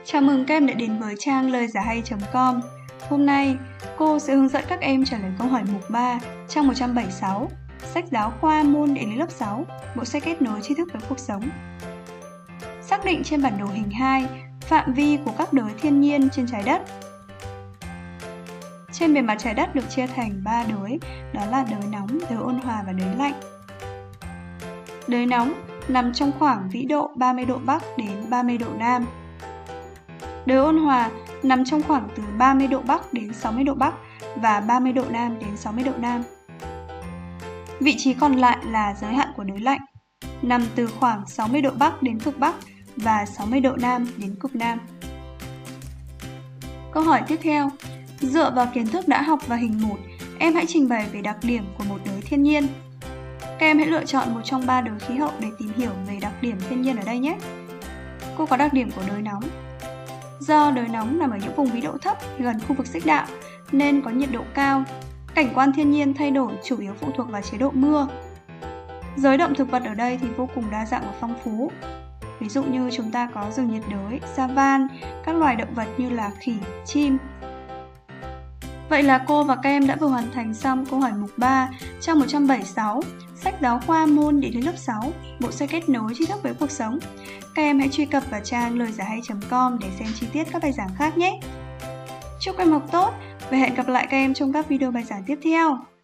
Chào mừng các em đã đến với trang lời giải hay.com. Hôm nay, cô sẽ hướng dẫn các em trả lời câu hỏi mục 3 trang 176, sách giáo khoa môn địa lý lớp 6, bộ sách kết nối tri thức với cuộc sống. Xác định trên bản đồ hình 2 phạm vi của các đới thiên nhiên trên trái đất. Trên bề mặt trái đất được chia thành 3 đới, đó là đới nóng, đới ôn hòa và đới lạnh. Đới nóng nằm trong khoảng vĩ độ 30 độ Bắc đến 30 độ Nam. Đới ôn hòa nằm trong khoảng từ 30 độ Bắc đến 60 độ Bắc và 30 độ Nam đến 60 độ Nam. Vị trí còn lại là giới hạn của đới lạnh, nằm từ khoảng 60 độ Bắc đến cực Bắc và 60 độ Nam đến cực Nam. Câu hỏi tiếp theo. Dựa vào kiến thức đã học và hình 1, em hãy trình bày về đặc điểm của một đới thiên nhiên. Các em hãy lựa chọn một trong 3 đới khí hậu để tìm hiểu về đặc điểm thiên nhiên ở đây nhé. Cô có đặc điểm của đới nóng. Do đới nóng nằm ở những vùng vĩ độ thấp gần khu vực xích đạo nên có nhiệt độ cao. Cảnh quan thiên nhiên thay đổi chủ yếu phụ thuộc vào chế độ mưa. Giới động thực vật ở đây thì vô cùng đa dạng và phong phú. Ví dụ như chúng ta có rừng nhiệt đới, savan, các loài động vật như là khỉ, chim. Vậy là cô và các em đã vừa hoàn thành xong câu hỏi mục 3 trang 176, sách giáo khoa môn địa lý lớp 6, bộ sách kết nối tri thức với cuộc sống. Các em hãy truy cập vào trang lời giải hay.com để xem chi tiết các bài giảng khác nhé. Chúc các em học tốt và hẹn gặp lại các em trong các video bài giảng tiếp theo.